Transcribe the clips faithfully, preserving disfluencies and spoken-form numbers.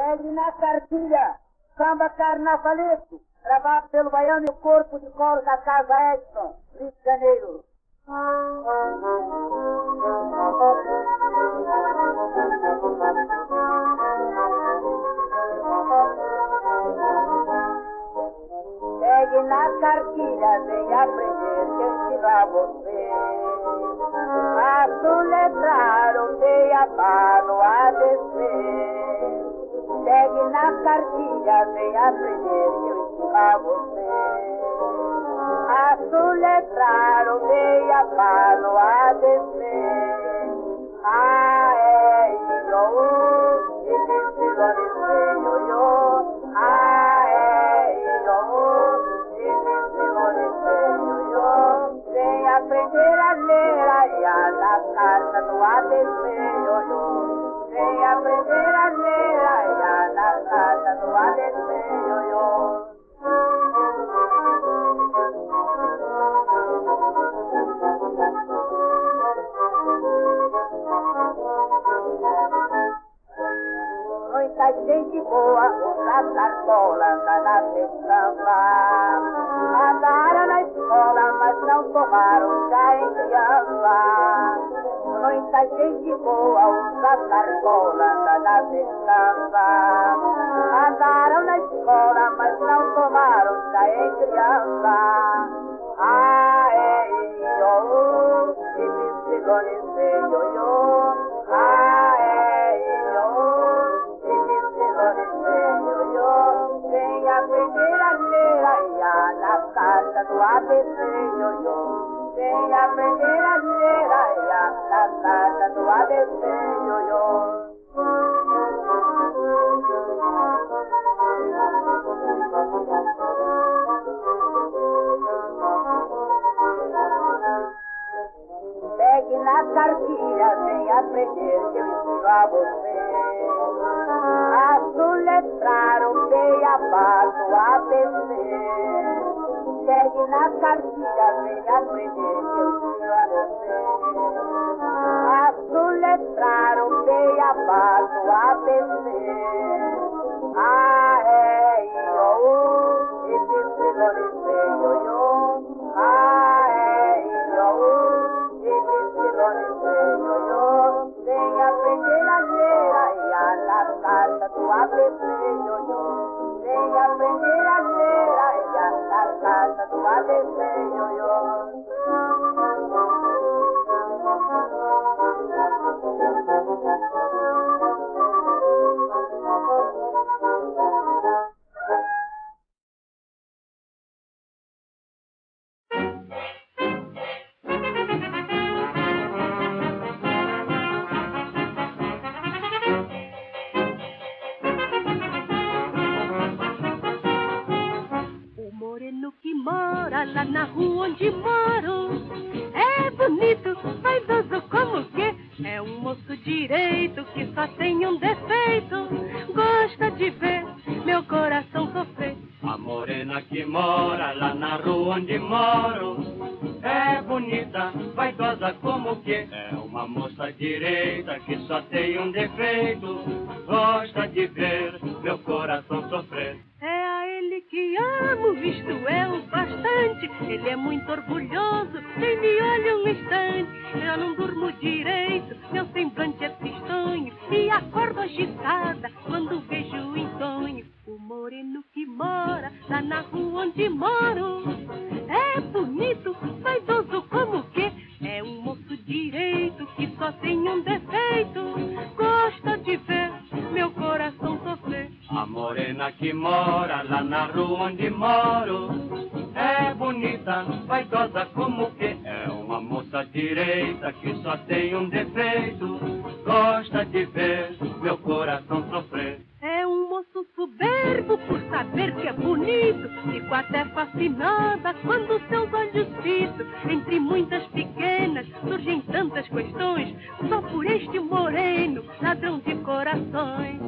Pegue na cartilha, samba carnavalesco, gravado pelo Baiano e o Corpo de Coro da Casa Edson, Rio de Janeiro. Pegue na cartilha, vem aprender que eu ensino a você. A soletrar o beabá no A B C. Pegue na cartilha, vem aprender que eu ensino a você. A soletrar o beabá no A B C. A, E, I, O, U, I, Y, Z, O, O. A, E, I, O, U, I, Y, Z, O, O. Vem aprender a ler aí na carta do A B C, O, O. Vem aprender a ler aí na carta do A B C, O, O. Muita gente boa usa cartola, anda na samba. Andaram na escola, mas não tomaram chá em criança. Muita gente boa usa cartola, anda na samba. Andaram na escola, mas não tomaram chá em criança. A, E, I, O, U, I, Y, Z, O, O. A, E, I, O, U, I, Y, Z, O, O. Vem aprender a ler aí na carta do A B C, O, O. Vem aprender a ler aí na carta do A B C, O, O. Pegue na cartilha, vem aprender que eu ensino a você. A soletrar o beabá do A B C. Pegue na cartilha, vem aprender que eu ensino a você. A soletrar o beabá do A B C. A, E, I, O, U, I, Y, Z, O, O. A, E, I, O, U, I, Y, Z, O, O. Vem aprender a ler aí na carta do A B C, O, O. Vem aprender a ler aí na carta do A B C, O, O. Lá na rua onde moro é bonito, vaidoso como que é um moço direito que só tem um defeito, gosta de ver meu coração sofrer. A morena que mora lá na rua onde moro é bonita, vaidosa como que é uma moça direita que só tem um defeito, gosta de ver meu coração sofrer. É a ele que amo, visto eu bastante. Ele é muito orgulhoso, quem me olha um instante. Eu não durmo direito, meu semblante é tristonho e acordo agitada quando vejo em sonho. O moreno que mora lá na rua onde moro é bonito, vaidoso como que é um moço direito que só tem um defeito, gosta de ver meu coração sofrer. A morena que mora lá na rua onde moro é bonita, vaidosa como que é uma moça direita que só tem um defeito, gosta de ver meu coração sofrer. É um moço soberbo por saber que é bonito, fico até fascinada quando seus olhos fitos. Entre muitas pequenas surgem tantas questões, só por este moreno, ladrão de corações.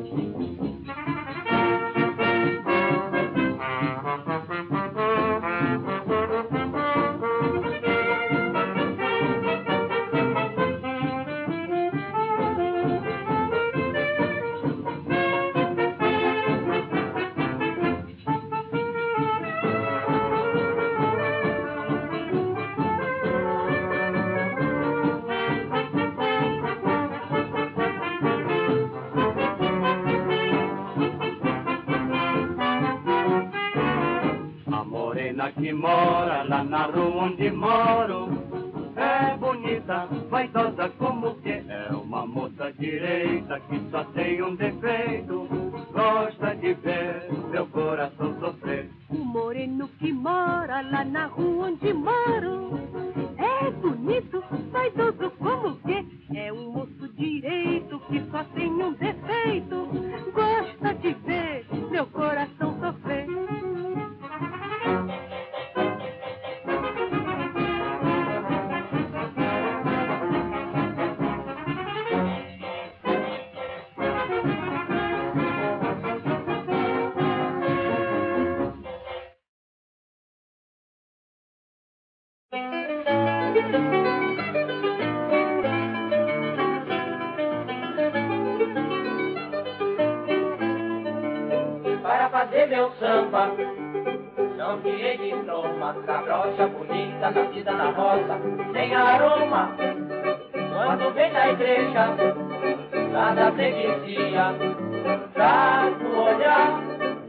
menina que mora lá na rua onde moro é bonita, vaidosa como que é uma moça direita que só tem um defeito, gosta de ver meu coração sofrer. O moreno que mora lá na rua onde moro é bonito, vaidoso como que é um moço direito que só tem um defeito, gosta de ver meu coração sofrer. Para fazer meu samba, não tirei diploma, cabrocha bonita, nascida na roça, sem aroma. Quando vem da igreja, lá da freguesia, traz no olhar,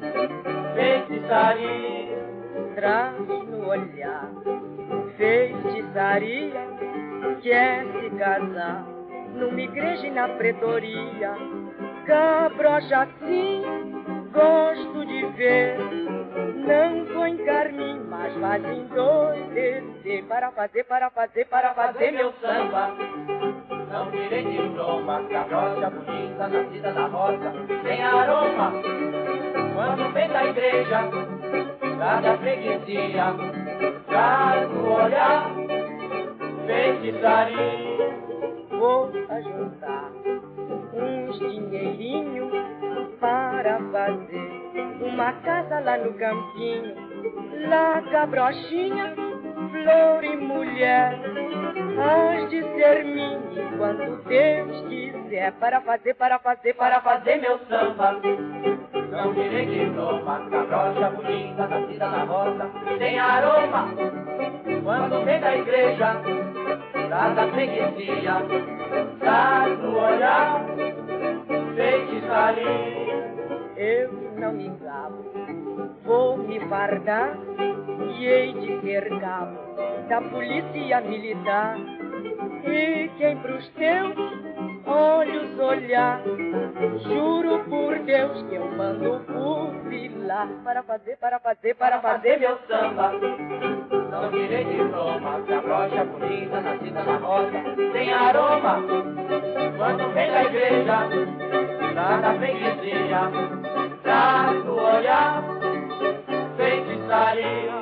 feitiçaria. Traz no olhar, feitiçaria, quer se casar numa igreja e na pretoria. Cabrocha assim, gosto de ver, não põe carmim, mas faz endoidecer. Para fazer, para fazer, para fazer meu samba, não tirei diploma, cabrocha bonita, nascida na roça, sem aroma. Quando vem da igreja, lá da freguesia, traz no olhar, feitiçaria. Vou ajuntar uns dinheirinhos para fazer uma casa lá no campinho, lá cabrochinha, flor e mulher, hás de ser minha quando Deus quiser. Para fazer, para fazer, para fazer meu samba, não direi diploma, cabrocha bonita, nascida na roça, sem aroma. Quando vem da igreja, lá da freguesia, traz no olhar, feitiçaria. Eu não me gabo, vou me fardar e hei de ser cabo da polícia militar. E quem pros teus olhos olhar, juro por Deus que eu mando fuzilar. Para fazer, para fazer, para fazer meu samba, não tirei diploma, cabrocha bonita, nascida na roça, sem aroma. Quando vem da igreja, lá da freguesia, traz no olhar, feitiçaria.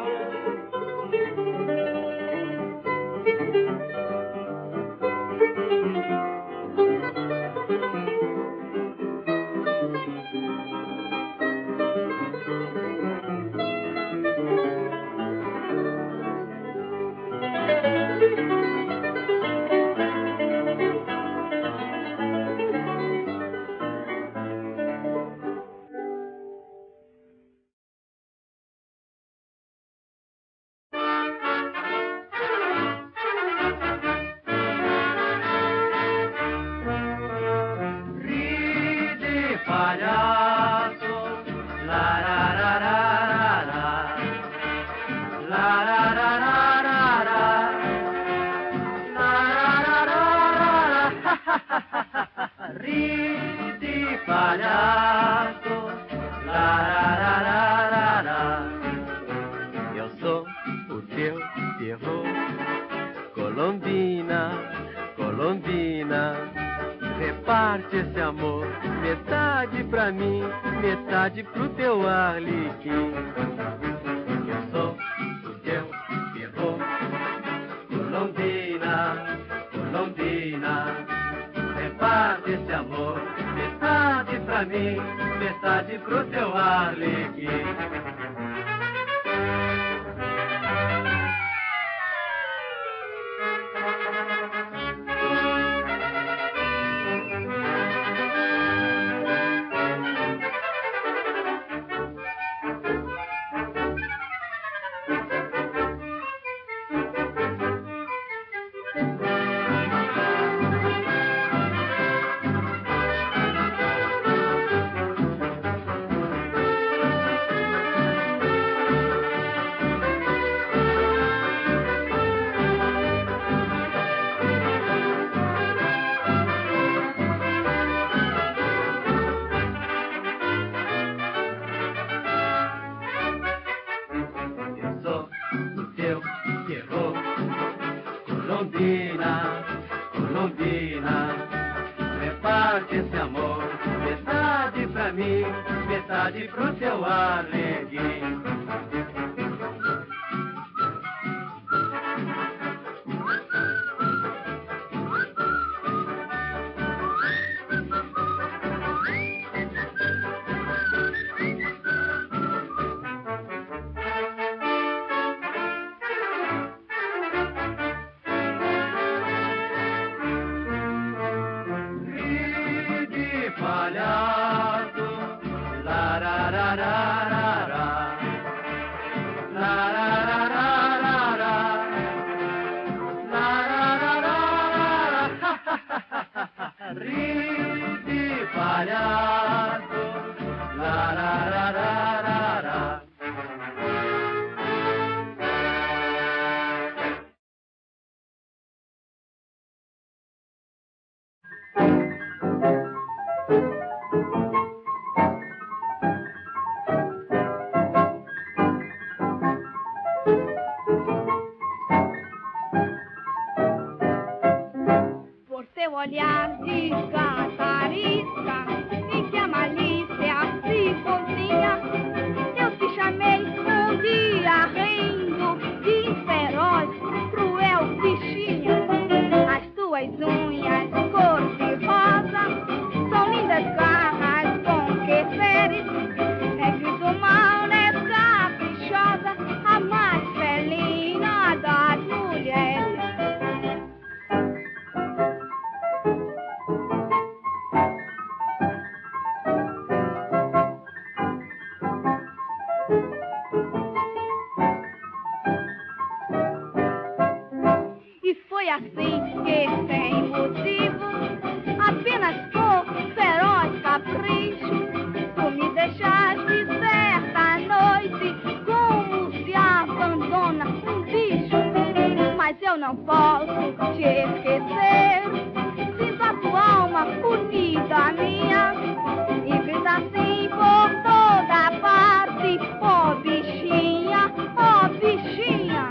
pra mim, metade pro seu arreguinho. Olhar de cantarista e que a malícia se cozinha. Eu te chamei um dia rindo de feroz, cruel bichinha. As tuas unhas cor de rosa são lindas garras com que feres. É que do mal é caprichosa, a mais felina das mulheres. Assim que sem motivo, apenas por feroz capricho, tu me deixaste certa noite como se abandona um bicho. Mas eu não posso te esquecer, sinto a tua alma unida à minha e grita assim por toda parte: ó bichinha, ó bichinha.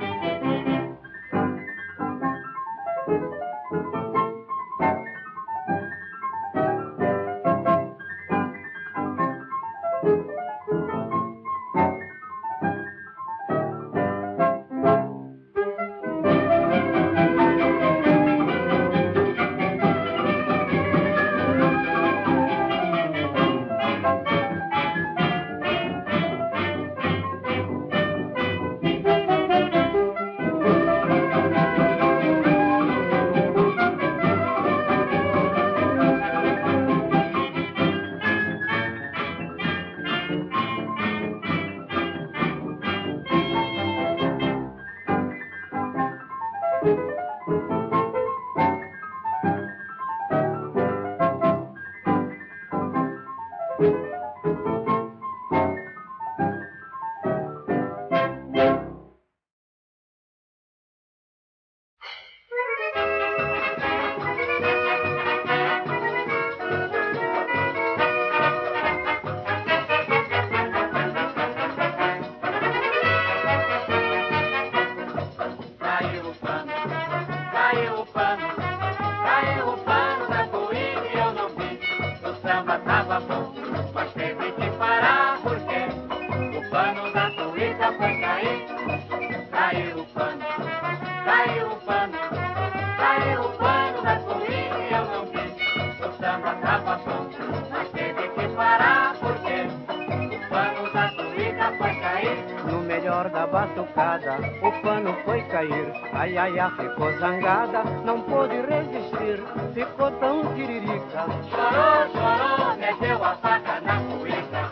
O pano foi cair, ai ai ai, ficou zangada, não pôde resistir, ficou tão tiririca. Chorou, chorou, meteu a faca na cuíca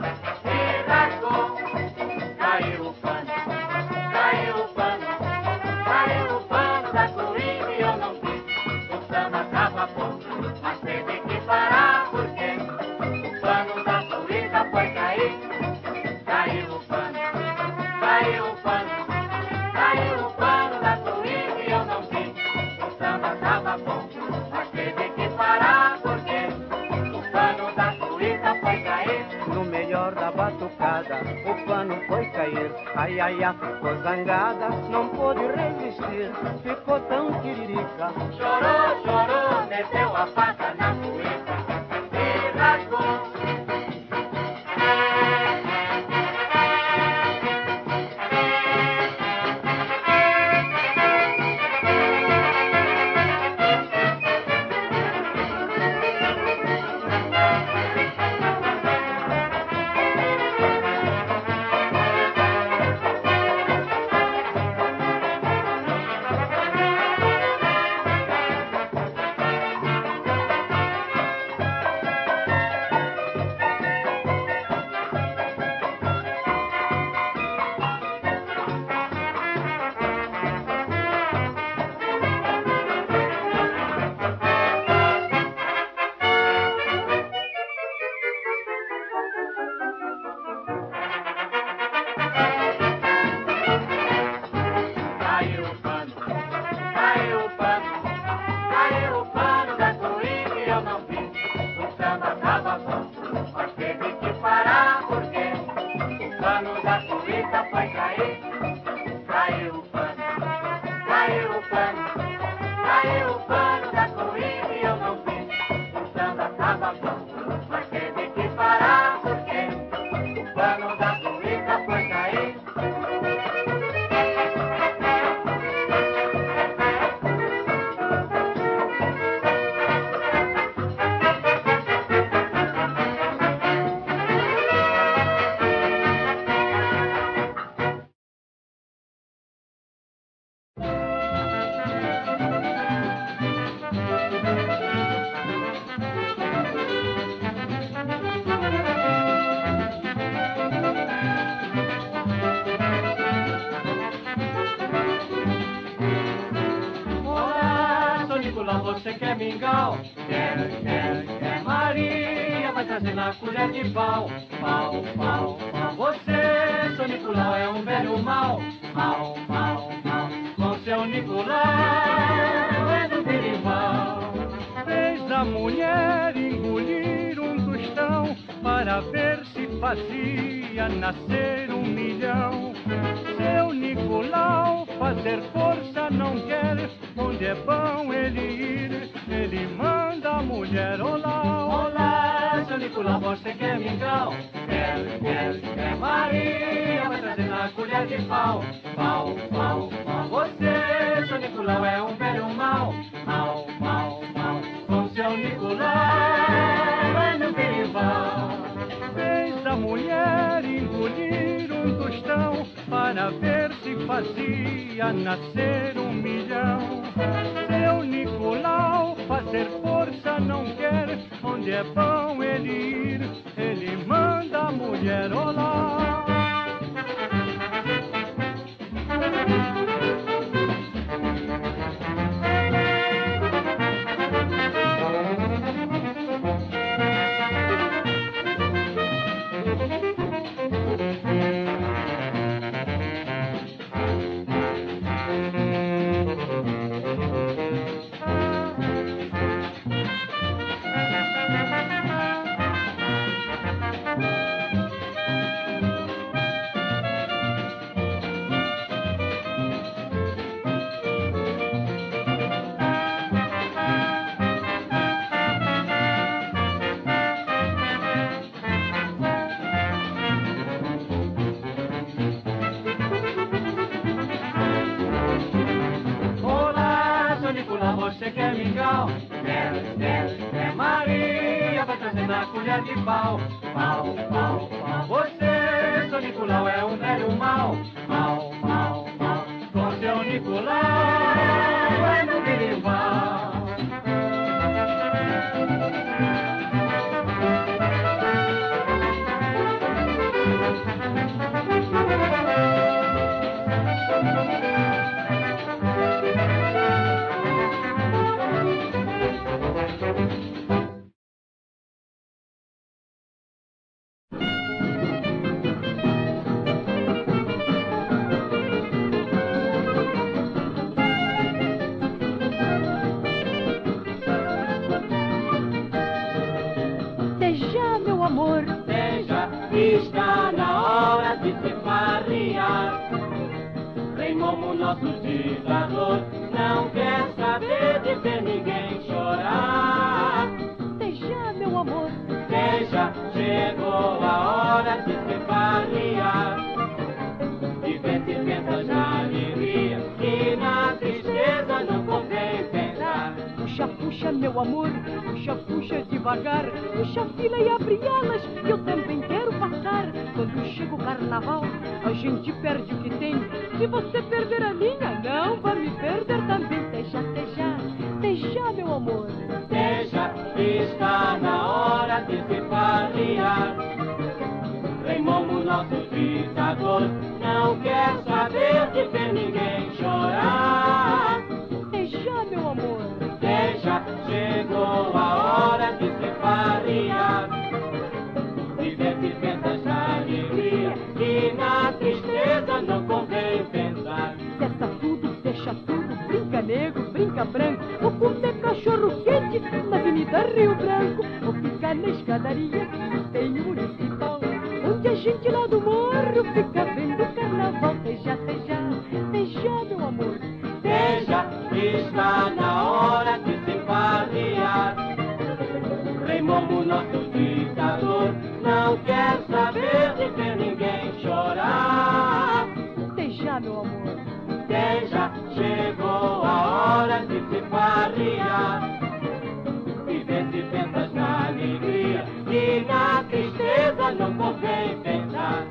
e rasgou, caiu o pano, caiu o pano, caiu o pano da cuíca e eu não vi. O samba tava bom, mas teve que parar porque o pano da cuíca foi cair, caiu o pano, caiu o pano. Caiu o pano da suíte e eu não vi. O samba tava bom, mas teve que parar porque o pano da suíta foi cair. No melhor da batucada, o pano foi cair. Ai, ai, ai, ficou zangada, não pôde resistir, ficou tão tiririca. Chorou, chorou, meteu a faca na suíta e rasgou. mingau. Quer, quer, quer, Maria vai trazer na colher de pau. Pau, pau, pau. Você, seu Nicolau, é um velho mau. Mau, mau, mau. Com seu Nicolau é do berimbau. Fez a mulher engolir um tostão para ver se fazia nascer um milhão. Seu Nicolau fazer força não quer, onde é bom ele ir, ele manda a mulher olá. Olá, seu Nicolau, você quer mingau? Quer, quer, quer, Maria vai trazer na colher de pau. Pau, pau, pau. Você, seu Nicolau, é um velho mau. Mau, mau, mau. Com seu Nicolau é no berimbau. Fez a mulher engolir um tostão para ver se fazia nascer um milhão. Seu Nicolau fazer força não quer, onde é bom ele ir, ele manda a mulher olá. Você quer mingau? Quer, quer, quer, Maria vai trazer na colher de pau. Pau, pau, pau. Você, seu Nicolau, é um velho mau. Mau, mau, mau. Com seu Nicolau é no berimbau. Está na hora de se farriar. Reimomo, nosso ditador, não quer saber de ver ninguém chorar. Deixa, meu amor, Deixa, chegou a hora de se farriar. Viver se pensa na alegria e na tristeza não convém pensar. puxa, puxa, meu amor, puxa, puxa devagar, puxa, fila e abre alas, que eu também quero passar. Quando chega o carnaval, a gente perde o que tem. Se você perder a minha, não vai me perder também. Deixa, deixa, deixa, meu amor. Deixa, está na hora de se farriar. Reimomo, nosso ditador, não quer saber de ver ninguém chorar. Deixa, meu amor. Deixa, chegou a hora de se farriar. Viver se pensa na alegria e na tristeza não convém pensar. Cessa tudo, deixa tudo, brinca negro, brinca branco. Vou comer cachorro quente na Avenida Rio Branco. Vou ficar na escadaria, tem municipal, onde a gente lá do morro fica vendo o carnaval. Deixa, deixa, deixa, meu amor. Deixa, está na hora de se farriar. Reimomo, nosso ditador, não quer saber de ver ninguém chorar. Deixa, meu amor. Deixa, chegou a hora de se farriar. Viver se pensas na alegria e na tristeza não convém pensar.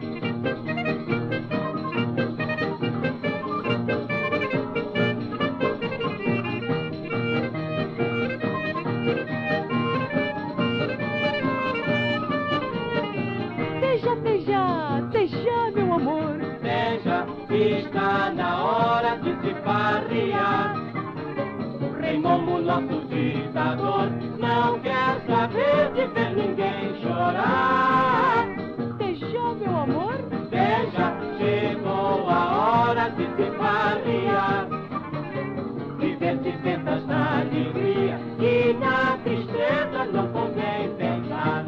Deixa, deixa, deixa, meu amor. Deixa, está na hora de se farriar. Reimomo, nosso vida dor, não quer saber de ver ninguém chorar. Beijou, meu amor? Beija, chegou a hora de se farriar. Viver de ventas na alegria e na tristeza não convém pensar.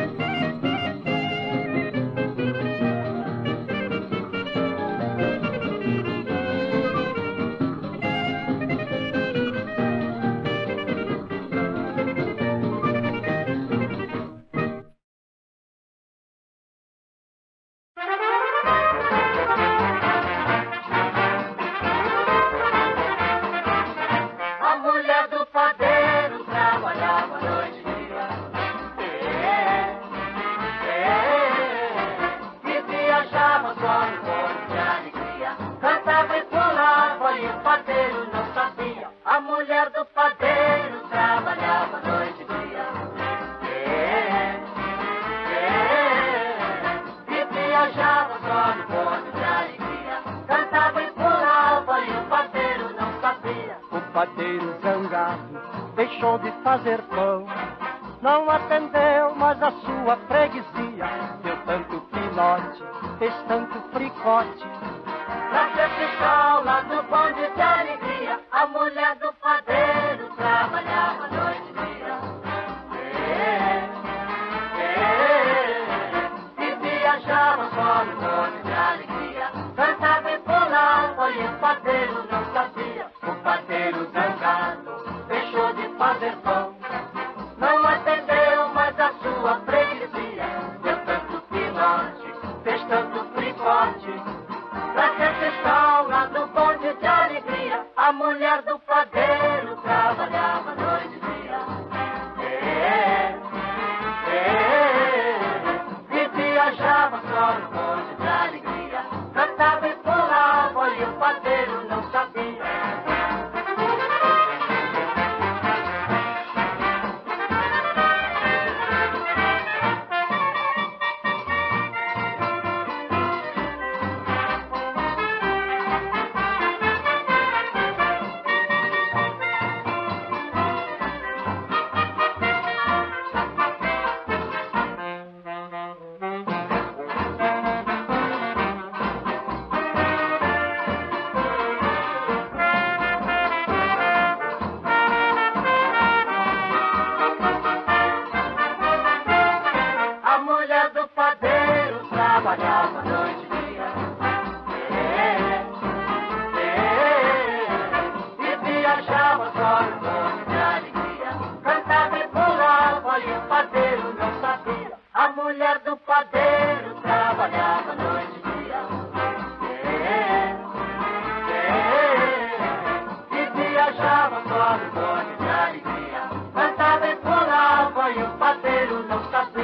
Deixou de fazer pão, não atendeu mais a sua freguesia. Deu tanto pinote, fez tanto fricote. Pra ser fiscal lá no bonde de alegria, a mulher do padeiro trabalhava noite e dia. É, é, e viajava só no bonde de alegria. Cantava e pulava e o padeiro não sabia. O padeiro zangado deixou de fazer pão, não atendeu mais a sua freguesia. Deu tanto pinote, fez tanto fricote. Pra ser fiscal lá no bonde de alegria, a mulher do padeiro trabalhava noite e dia. É, é, e viajava só no bonde de alegria. Cantava e pulava e o padeiro não sabia. Trabalhava noite e dia, é, é, e viajava só no bonde de alegria. Cantava e pulava e o padeiro não sabia. A mulher do padeiro trabalhava noite e dia, é, é, e viajava só no bonde de alegria. Cantava e pulava e o padeiro não sabia.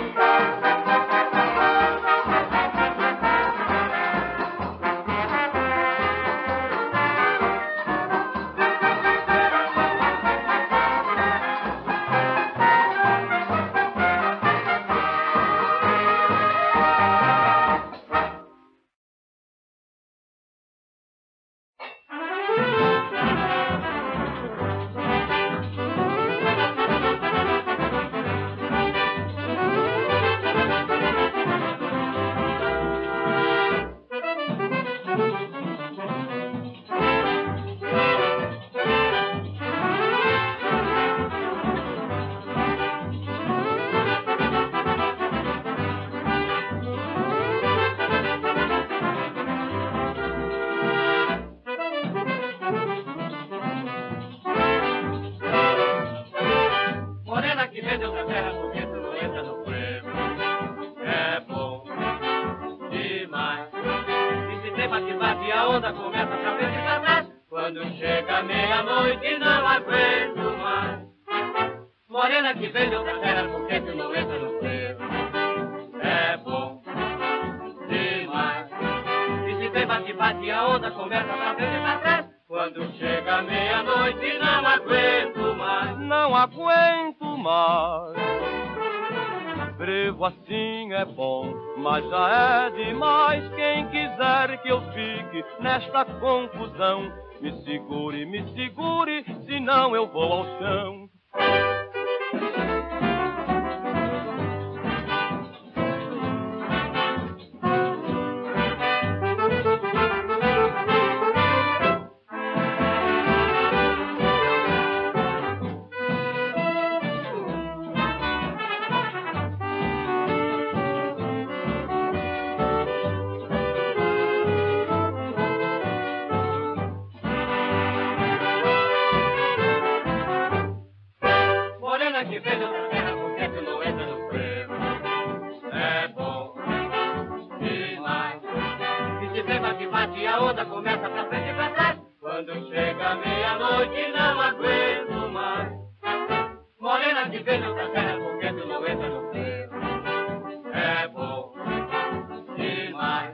Quando chega meia-noite não aguento mais. Morena que vem de outra terra, porque tu não entra no frevo. É bom demais. E se tem bate-bate a onda, começa pra frente e pra trás. Quando chega meia-noite não aguento mais. Não aguento mais. Frevo assim é bom, mas já é demais. Quem quiser que eu fique nesta confusão, me segure, me segure, senão eu vou ao chão. Que veja na terra porque tu não entra no frevo. É bom demais. E se vem bate bate a onda começa pra frente e pra trás. Quando chega meia-noite não aguento mais. Morena que veja na terra porque tu não entra no frevo. É bom demais.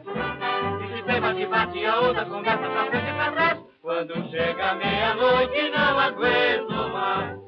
E se vem bate bate a onda começa pra frente e pra trás. Quando chega meia-noite não aguento mais.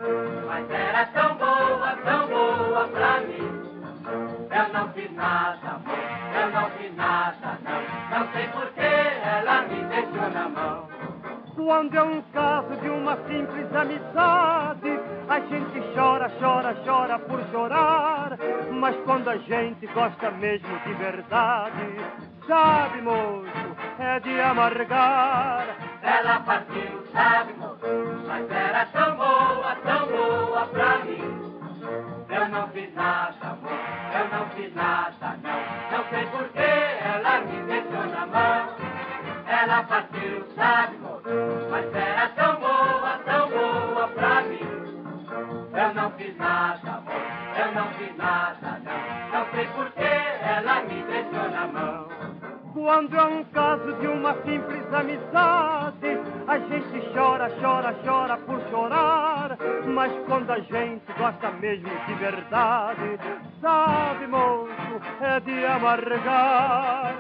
Nada. Quando é um caso de uma simples amizade, a gente chora, chora, chora por chorar. Mas quando a gente gosta mesmo de verdade, sabe, moço, é de amargar. Ela partiu, sabe, moço, mas era tão boa, tão boa pra mim. Eu não fiz nada, moço, eu não fiz nada, não. Não sei por que ela me deixou na mão. Ela partiu, sabe, moço, mas era tão boa, tão boa pra mim. Eu não fiz nada, moço, eu não fiz nada, não. Não sei por que ela me deixou na mão. Quando é um caso de uma simples amizade, a gente chora, chora, chora por chorar. Mas quando a gente gosta mesmo de verdade, sabe, moço, é de amargar.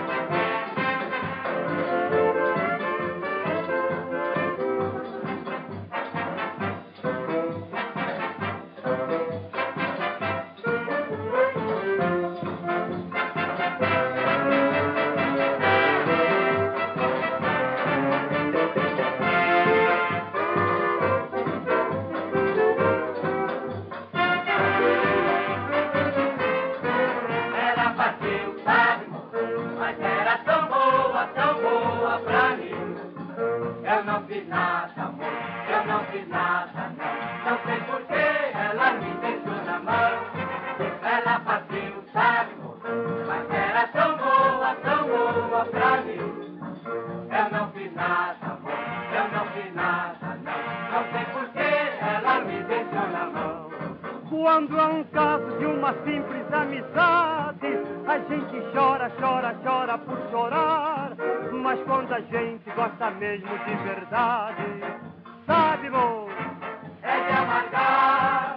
Quando é um caso de uma simples amizade, a gente chora, chora, chora por chorar. Mas quando a gente gosta mesmo de verdade, sabe, moço, é de amargar.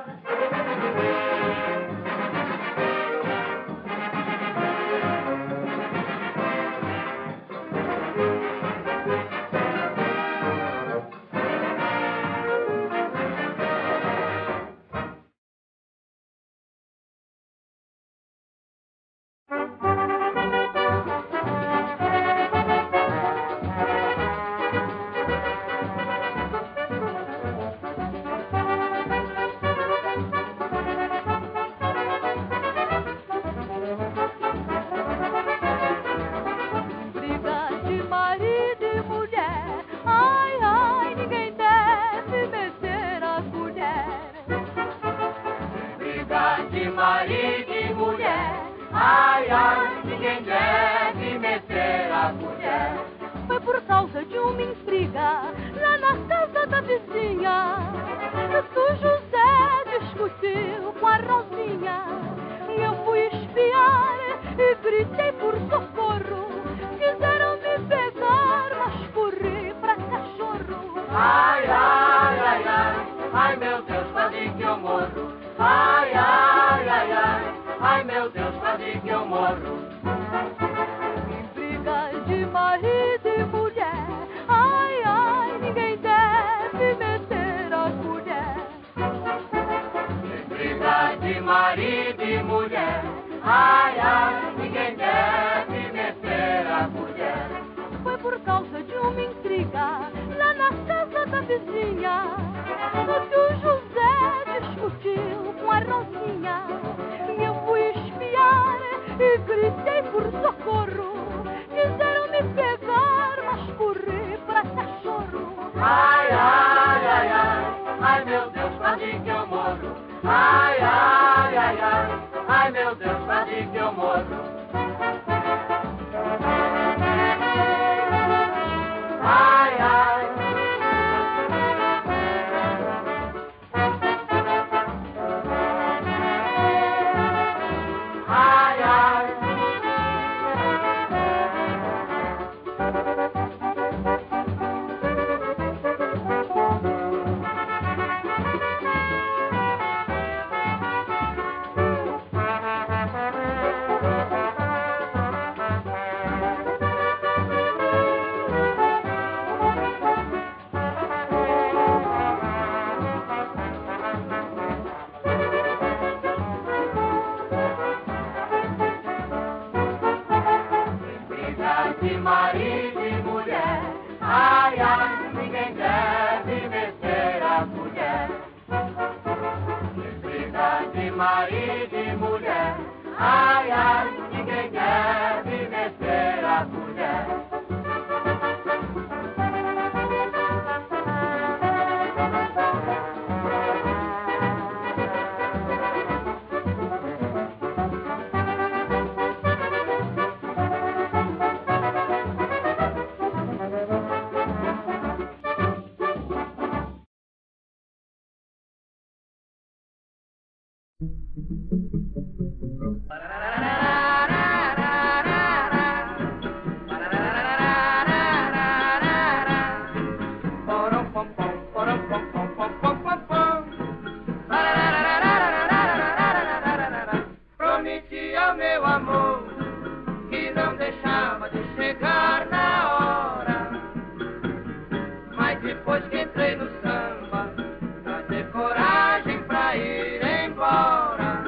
Prometi ao meu amor que não deixava de chegar na hora, mas depois que entrei no samba, pra ter coragem pra ir embora.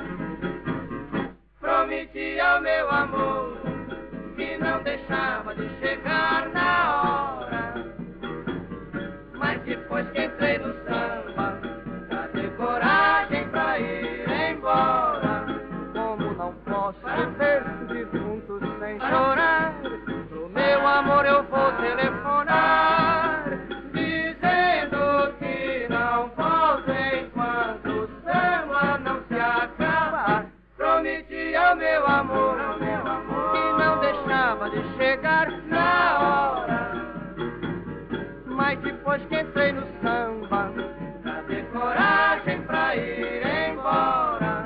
Prometi ao meu amor que não deixava de chegar na hora, mas depois que entrei no samba, pra ter coragem pra ir embora. Como não posso viver defuntos sem chorar, pro meu amor eu vou telefonar, dizendo que não volto enquanto o samba não se acabar. Prometi ao meu amor, ao meu amor que não deixava de chegar na hora, mas depois que entrei no samba, pra ter coragem pra ir embora.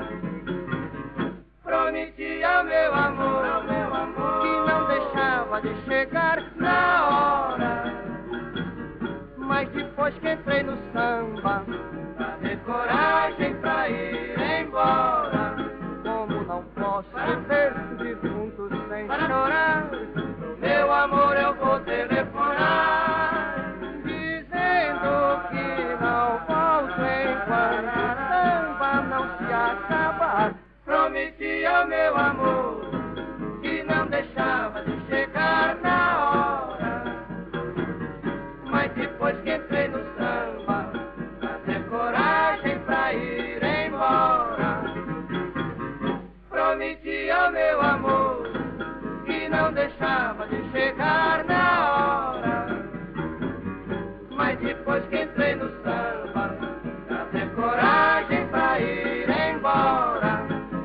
Prometi ao meu amor, ao meu amor que não deixava de chegar na hora, mas depois que entrei no samba, pra ter coragem pra ir embora. Como não posso viver defuntos sem chorar, pro meu amor eu vou telefonar, dizendo que não volto enquanto o samba não se acabar. Prometi ao meu amor que não deixava de chegar na hora, mas depois que entrei no samba, pra ter coragem pra ir embora. Prometi ao meu amor que não deixava de chegar na hora, mas depois que entrei no samba, pra ter coragem pra ir embora.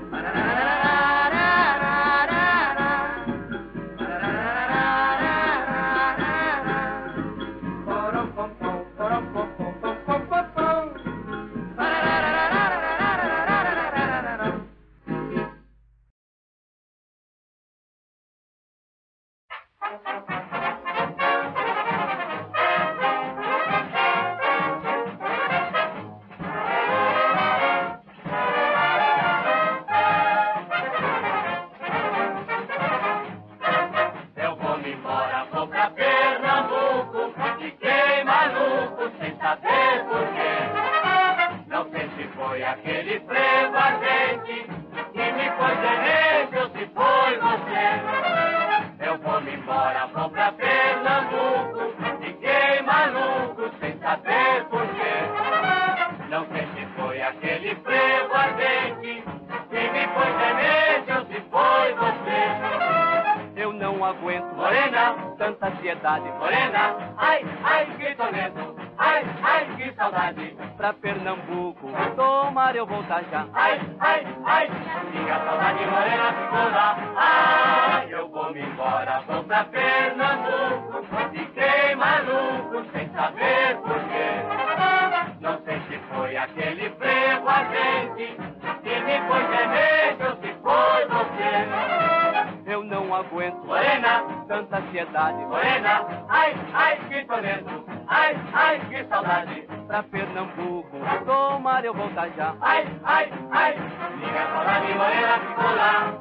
Morena, ai, ai, que tormento, ai, ai, que saudade. Pra Pernambuco, tomar eu voltar já. Ai, ai, ai, minha saudade morena ficou lá. Ai, eu vou me embora, vou pra Pernambuco. Fiquei maluco, sem saber porquê. Não sei se foi aquele frevo ardente que me pôs remédio, ou se foi você. Eu não aguento, morena, tanta ansiedade. Morena, ai, ai, que tormento, ai, ai, que saudade. Pra Pernambuco, tomar eu voltar já. Ai, ai, ai, minha saudade morena ficou lá.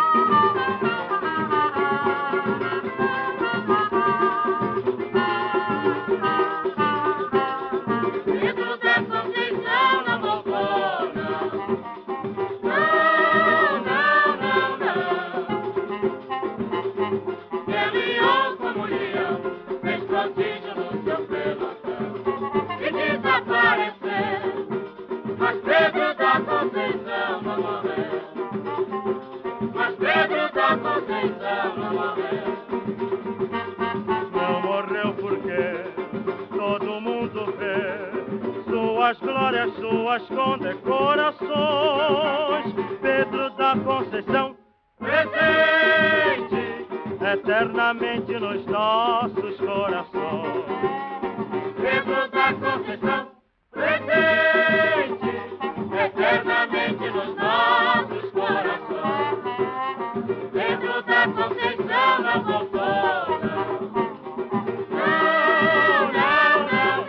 Não morreu porque todo mundo vê suas glórias, suas condecorações. Pedro da Conceição, presente eternamente nos nossos corações. Pedro da Conceição, presente eternamente nos nossos corações. Pedro da Conceição não voltou. Não, não, não,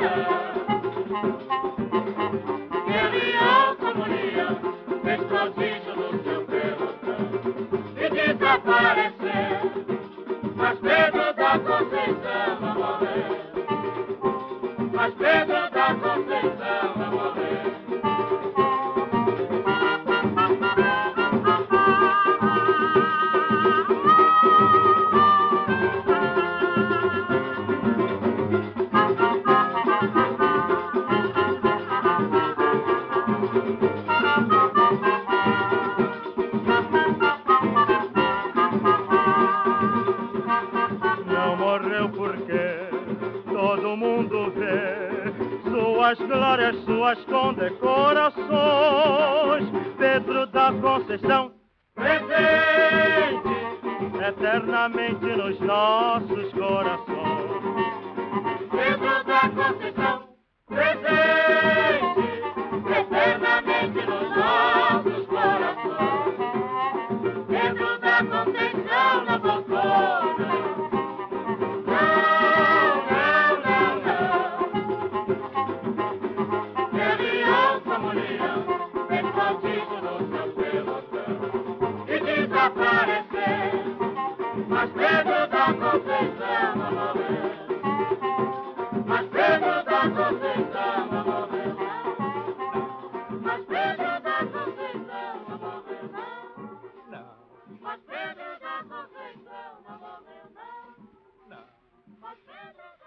não. Guerreou comunhão, fez prodígio no seu pelotão e desapareceu. Mas Pedro da Conceição não morreu. Mas Pedro da Conceição não morreu. Suas glórias, suas condecorações. Pedro da Conceição, presente eternamente nos nossos corações. Pedro da Conceição, presente eternamente nos nossos corações. Pedro da Conceição não voltou. Mas Pedro da Conceição não morreu. Mas Pedro da Conceição não morreu. Mas Pedro da Conceição não morreu, não. Mas Pedro da Conceição não morreu, não. Mas Pedro da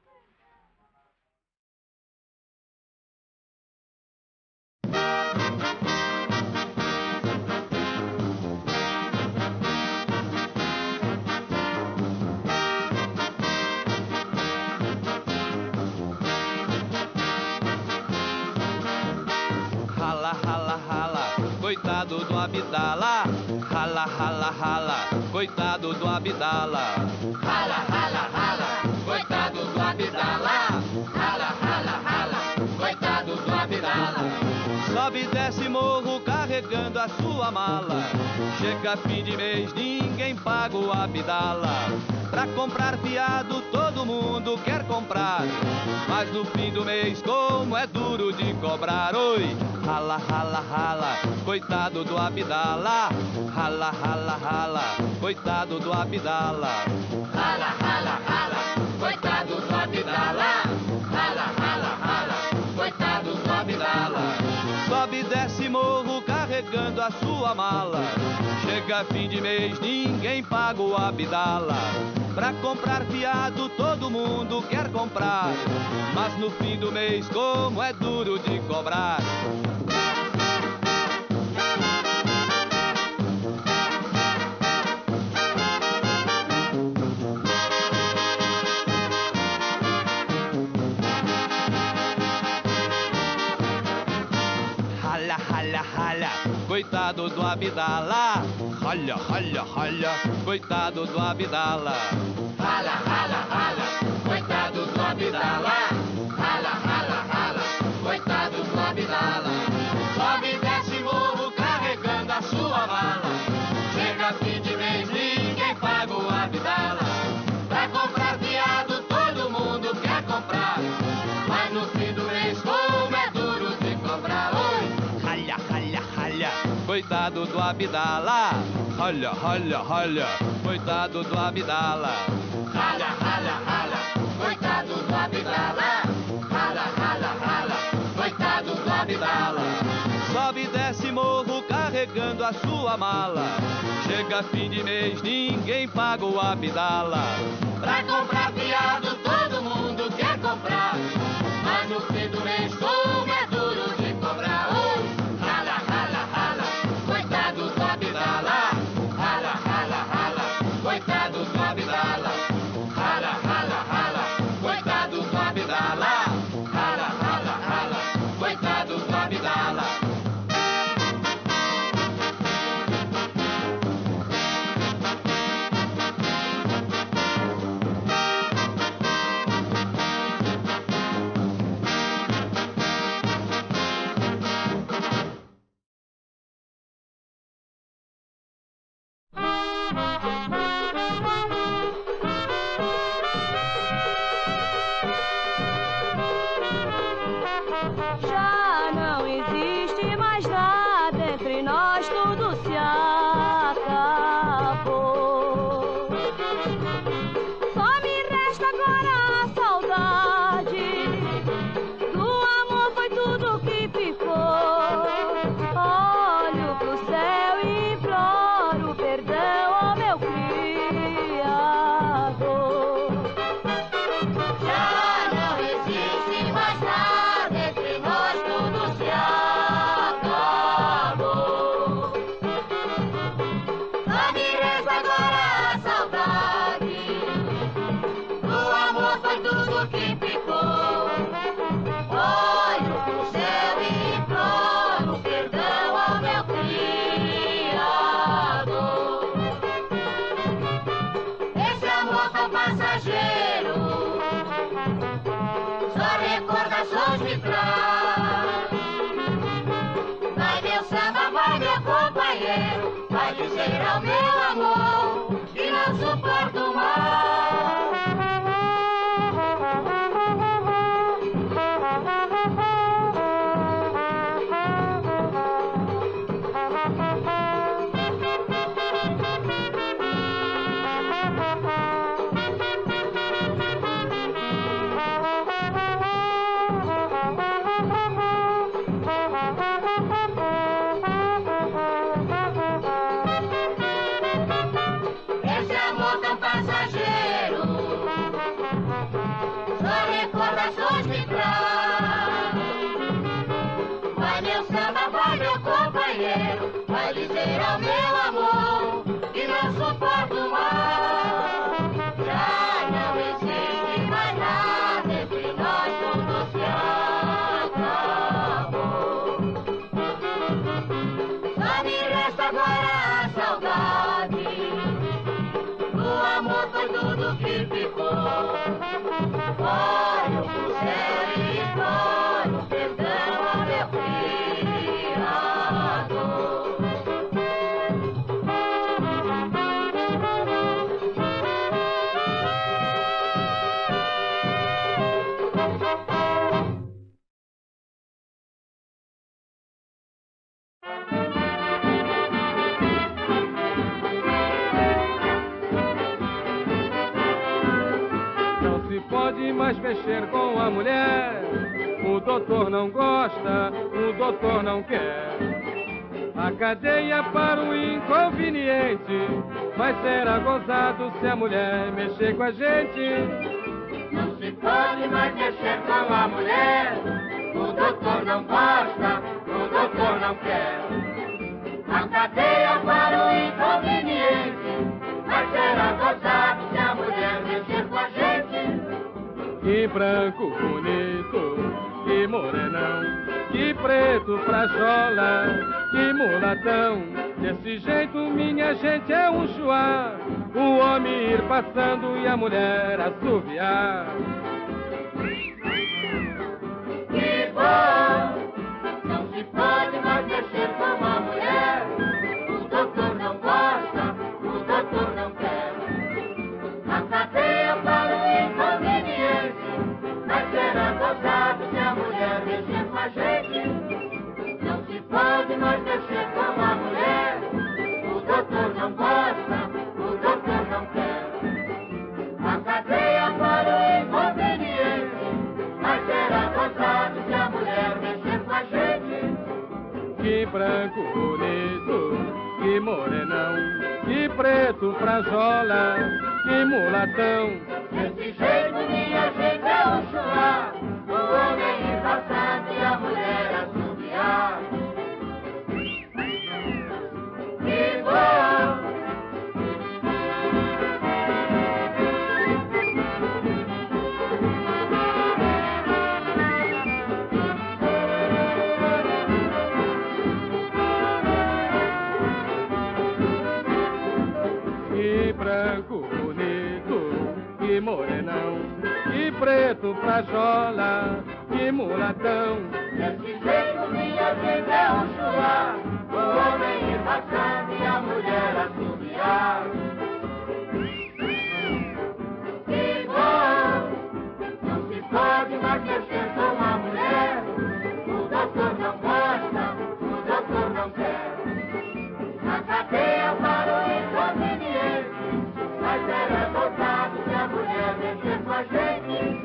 Coitado do Abdala, rala, rala, rala, coitado do Abdala. Rala, rala, rala, coitado do Abdala. Rala, rala, rala, coitado do Abdala. Sobe e desce morro carregando a sua mala. Chega fim de mês, ninguém paga o Abdala. Pra comprar fiado todo mundo quer comprar, mas no fim do mês como é duro de cobrar. Oi, rala, rala, rala, coitado do Abdala. Rala, rala, rala, coitado do Abdala. Rala, rala, rala, coitado do Abdala. Rala, rala, rala, coitado do Abdala. Sobe e desce morro carregando a sua mala. Chega fim de mês, ninguém paga o Abdala. Pra comprar fiado todo mundo quer comprar, mas no fim do mês como é duro de cobrar. Rala, rala, rala, coitado do Abdala. Rala, rala, rala, coitado do Abdala. Rala, rala, rala, coitado do Abdala. Rala, rala, rala, coitado do Abdala. Sobe e desce morro carregando a sua mala. Chega fim de mês, ninguém paga o Abdala. Pra comprar fiado todo mundo quer comprar, mas no fim do mês como é duro de cobrar. Oi, rala, rala, rala, coitado do Abdala. Ralha, ralha, ralha, coitado do Abdala. Rala, rala, rala, coitado do Abdala. Rala, rala, rala, coitado do Abdala. Sobe e desce morro carregando a sua mala. Chega fim de mês, ninguém paga o Abdala. Pra comprar fiado todo mundo quer comprar, mas no fim do mês como é duro de cobrar. Oh, rala, rala, rala, coitado do Abdala. Rala, rala, rala, coitado do Abdala. Rala, rala, rala, coitado do Abdala. Rala, rala, rala, coitado do Abdala. Já não existe mais nada entre nós, tudo se acabou. Só me resta agora a saudade do amor, foi tudo que ficou. Olho pro céu e imploro perdão ao meu Criador. Já não existe mais nada entre nós, tudo se acabou. Só me resta agora a saudade do amor, foi tudo que ficou. Olho pro céu e imploro perdão ao meu Criador. Esse amor tão passageiro só recordações me traz. Vai meu samba, vai meu companheiro, vai dizer ao meu amor que não suporto mais. Esse amor tão passageiro só recordações me traz. Vai meu samba, vai meu companheiro, vai dizer ao meu amor que não suporto mais. Já não existe mais nada entre nós, tudo se acabou. Só me resta agora a saudade do amor, foi tudo que ficou. Olho pro céu e imploro perdão ao meu Criador. Não se pode mais mexer com a mulher. O doutor não gosta, o doutor não quer. A cadeia para o inconveniente vai ser gozado se a mulher mexer com a gente. Não se pode mais mexer com a mulher. O doutor não gosta, o doutor não quer. A cadeia para o inconveniente vai ser gozado se a mulher mexer com a gente. Que branco bonito, que morenão, que preto frajola, que mulatão. Desse jeito minha gente é um chuá, o homem ir passando e a mulher assoviar. Que bom, não se pode mais mexer com a mulher. O doutor não gosta, o doutor não quer. A cadeia para o inconveniente vai ser gozado se a mulher mexer com a gente. Não se pode mais mexer com a mulher. O doutor não branco bonito, que morenão, que preto frajola, que mulatão. Desse jeito minha gente é o chuá, o homem embaçado e a mulher assobiar. Que bom! Que branco bonito, que morenão, que preto frajola, que mulatão. Desse jeito minha gente é o chuá, o homem embaçado e a mulher assobiar. Que bom! Não se pode mais mexer com uma mulher, o doutor não gosta, o doutor não quer. Na cadeia para o inconveniente, mas era voltado se a mulher mexer com a gente.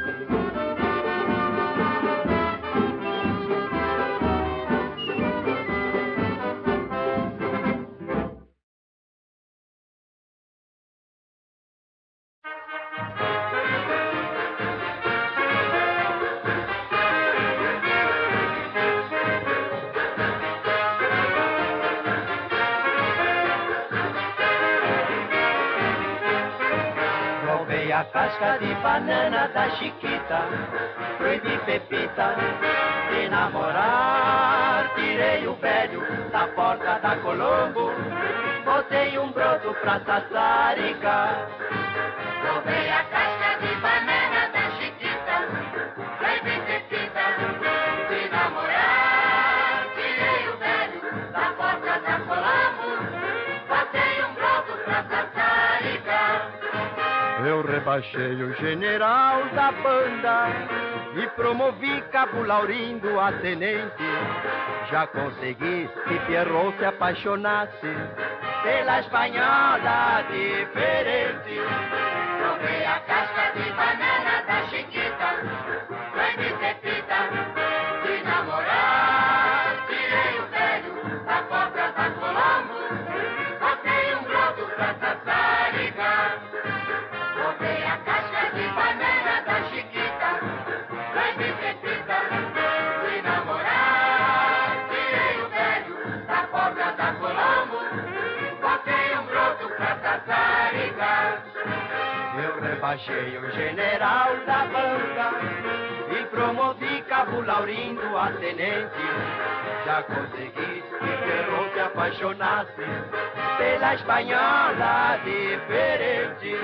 A casca de banana da Chiquita, proibi Pepita de namorar. Tirei o velho da porta da Colombo, botei um broto pra sassarica. Roubei a casca de banana da Chiquita, proibi Pepita de namorar. Tirei o velho da porta da Colombo, botei um broto pra sassarica. Eu rebaixei o general da banda e promovi Cabo Laurindo a tenente. Já consegui que Pierrot se apaixonasse pela espanhola diferente. Roubei a casca de banana da Chiquita, proibi Pepita de namorar. Tirei o velho da porta da Colombo, botei um broto pra sassarica. Roubei a casca de banana da Chiquita, proibi Pepita de namorar. Tirei o velho da porta da Colombo, botei um broto pra sassarica. Eu rebaixei o general da banda e promovi Cabo Laurindo a tenente. Já consegui que Pierrot se apaixonasse pela espanhola diferente.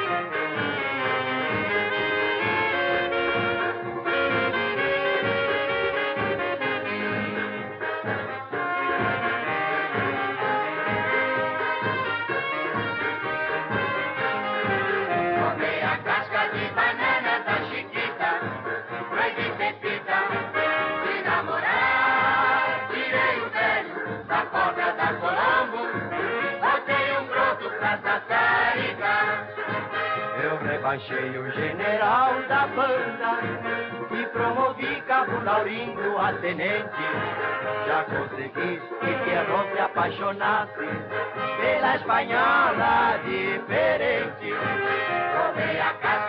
Roubei a casca de banana da Chiquita, proibi Pepita de namorar. Tirei o velho da porta da Colombo, botei um broto pra sassarica. Eu rebaixei o general da banda e promovi Cabo Laurindo a tenente. Já consegui que Pierrot se apaixonasse pela espanhola diferente. Roubei a casca